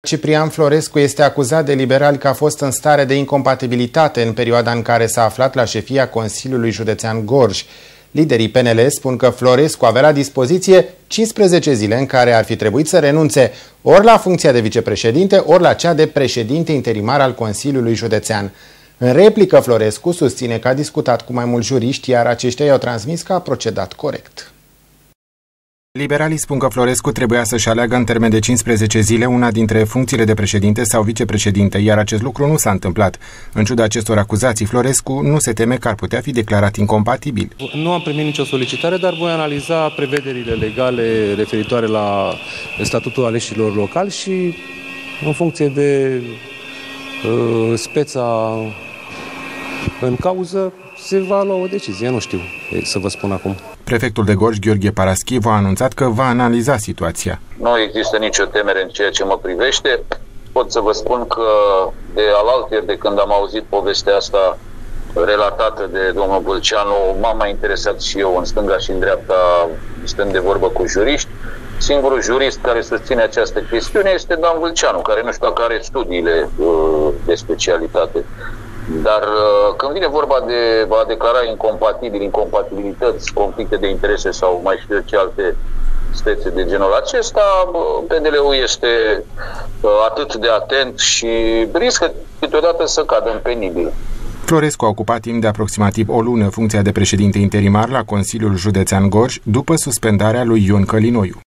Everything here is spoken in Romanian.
Ciprian Florescu este acuzat de liberali că a fost în stare de incompatibilitate în perioada în care s-a aflat la șefia Consiliului Județean Gorj. Liderii PNL spun că Florescu avea la dispoziție 15 zile în care ar fi trebuit să renunțe ori la funcția de vicepreședinte, ori la cea de președinte interimar al Consiliului Județean. În replică, Florescu susține că a discutat cu mai mulți juriști, iar aceștia i-au transmis că a procedat corect. Liberalii spun că Florescu trebuia să-și aleagă în termen de 15 zile una dintre funcțiile de președinte sau vicepreședinte, iar acest lucru nu s-a întâmplat. În ciuda acestor acuzații, Florescu nu se teme că ar putea fi declarat incompatibil. Nu am primit nicio solicitare, dar voi analiza prevederile legale referitoare la statutul aleșilor locali și, în funcție de speța în cauză, se va lua o decizie, nu știu să vă spun acum. Prefectul de Gorj, Gheorghe Paraschiv, a anunțat că va analiza situația. Nu există nicio temere în ceea ce mă privește. Pot să vă spun că de alaltăieri, de când am auzit povestea asta relatată de domnul Vâlceanu, m-am mai interesat și eu în stânga și în dreapta, stând de vorbă cu juriști. Singurul jurist care susține această chestiune este Dan Vâlceanu, care nu știu dacă are studiile de specialitate. Dar când vine vorba de a declara incompatibilități, conflicte de interese sau mai știu ce alte spețe de genul acesta, PNL-ul este atât de atent și riscă câteodată să cadă în penibil. Florescu a ocupat timp de aproximativ o lună funcția de președinte interimar la Consiliul Județean Gorj după suspendarea lui Ion Călinoiu.